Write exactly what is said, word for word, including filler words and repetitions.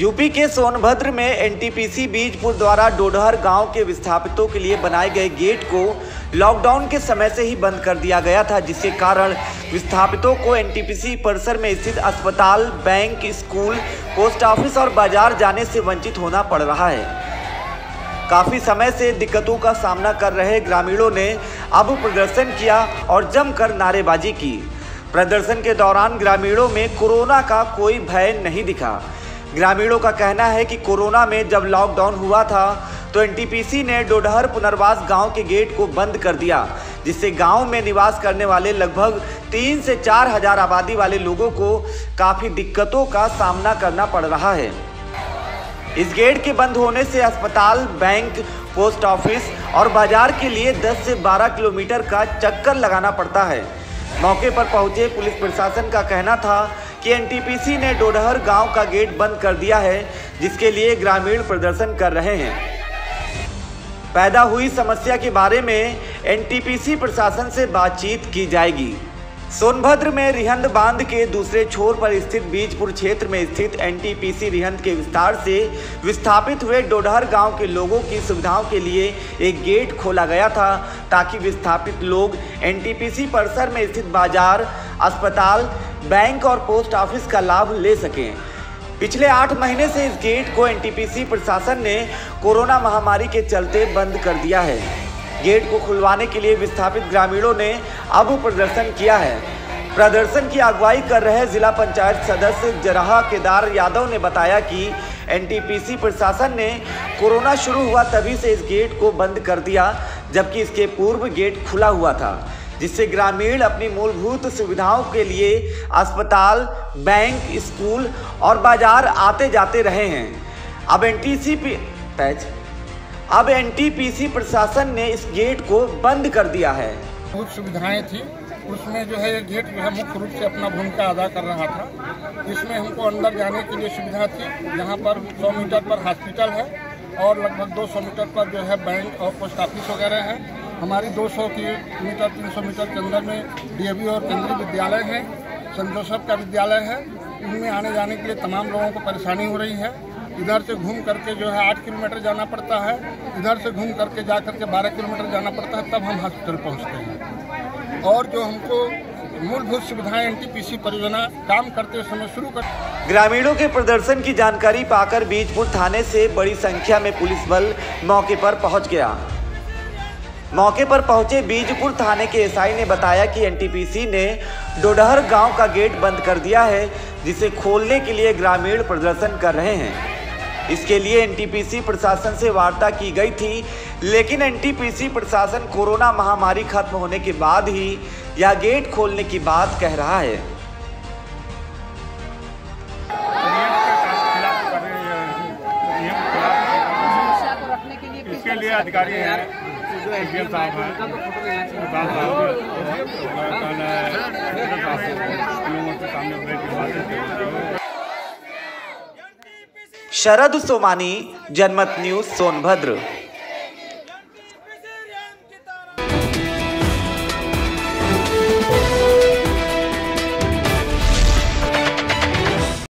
UP के सोनभद्र में NTPC Bijapur द्वारा डोडहर गांव के विस्थापितों के लिए बनाए गए गेट को लॉकडाउन के समय से ही बंद कर दिया गया था, जिसके कारण विस्थापितों को एनटीपीसी परिसर में स्थित अस्पताल, बैंक, स्कूल, पोस्ट ऑफिस और बाजार जाने से वंचित होना पड़ रहा है। काफी समय से दिक्कतों का सामना कर रहे ग्रामीणों ने अब प्रदर्शन किया और जमकर नारेबाजी की। प्रदर्शन के दौरान ग्रामीणों में कोरोना का कोई भय नहीं दिखा। ग्रामीणों का कहना है कि कोरोना में जब लॉकडाउन हुआ था तो एनटीपीसी ने डोडहर पुनर्वास गांव के गेट को बंद कर दिया, जिससे गांव में निवास करने वाले लगभग तीन से चार हजार आबादी वाले लोगों को काफ़ी दिक्कतों का सामना करना पड़ रहा है। इस गेट के बंद होने से अस्पताल, बैंक, पोस्ट ऑफिस और बाजार के लिए दस से बारह किलोमीटर का चक्कर लगाना पड़ता है। मौके पर पहुंचे पुलिस प्रशासन का कहना था कि एनटीपीसी ने डोडहर गांव का गेट बंद कर दिया है, जिसके लिए ग्रामीण प्रदर्शन कर रहे हैं। पैदा हुई समस्या के बारे में एनटीपीसी प्रशासन से बातचीत की जाएगी। सोनभद्र में रिहंद बांध के दूसरे छोर पर स्थित बीजपुर क्षेत्र में स्थित एनटीपीसी रिहंद के विस्तार से विस्थापित हुए डोडहर गांव के लोगों की सुविधाओं के लिए एक गेट खोला गया था, ताकि विस्थापित लोग एनटीपीसी परिसर में स्थित बाजार, अस्पताल, बैंक और पोस्ट ऑफिस का लाभ ले सकें। पिछले आठ महीने से इस गेट को एनटीपीसी प्रशासन ने कोरोना महामारी के चलते बंद कर दिया है। गेट को खुलवाने के लिए विस्थापित ग्रामीणों ने अब प्रदर्शन किया है। प्रदर्शन की अगुवाई कर रहे जिला पंचायत सदस्य जराहा केदार यादव ने बताया कि एनटीपीसी प्रशासन ने कोरोना शुरू हुआ तभी से इस गेट को बंद कर दिया, जबकि इसके पूर्व गेट खुला हुआ था, जिससे ग्रामीण अपनी मूलभूत सुविधाओं के लिए अस्पताल, बैंक, स्कूल और बाजार आते जाते रहे हैं। अब एनटीपीसी पैच अब एनटीपीसी प्रशासन ने इस गेट को बंद कर दिया है। बहुत सुविधाएं थी, उसमें जो है ये गेट जो है मुख्य रूप से अपना भूमिका अदा कर रहा था। इसमें हमको अंदर जाने के लिए सुविधा थी। यहाँ पर सौ मीटर पर हॉस्पिटल है और लगभग दो सौ मीटर पर जो है बैंक और पोस्ट ऑफिस वगैरह है। हमारी दो सौ मीटर तीन सौ मीटर के अंदर में डीएवी और केंद्रीय विद्यालय है, सेंट जोसेफ का विद्यालय है। इनमें आने जाने के लिए तमाम लोगों को परेशानी हो रही है। इधर से घूम करके जो है आठ किलोमीटर जाना पड़ता है, इधर से घूम करके जा करके बारह किलोमीटर जाना पड़ता है, तब हम हॉस्पिटल पहुंचते हैं। और जो हमको मूलभूत सुविधाएं एनटीपीसी परियोजना काम करते समय शुरू कर। ग्रामीणों के प्रदर्शन की जानकारी पाकर बीजपुर थाने से बड़ी संख्या में पुलिस बल मौके पर पहुंच गया। मौके पर पहुंचे बीजपुर थाने के एसआई ने बताया कि एनटीपीसी ने डोडहर गांव का गेट बंद कर दिया है, जिसे खोलने के लिए ग्रामीण प्रदर्शन कर रहे हैं। इसके लिए एनटीपीसी प्रशासन से वार्ता की गई थी, लेकिन एनटीपीसी प्रशासन कोरोना महामारी खत्म होने के बाद ही यह गेट खोलने की बात कह रहा है। इसके लिए अधिकारी हैं, साहब हैं। शरद सोमानी, जनमत न्यूज, सोनभद्र।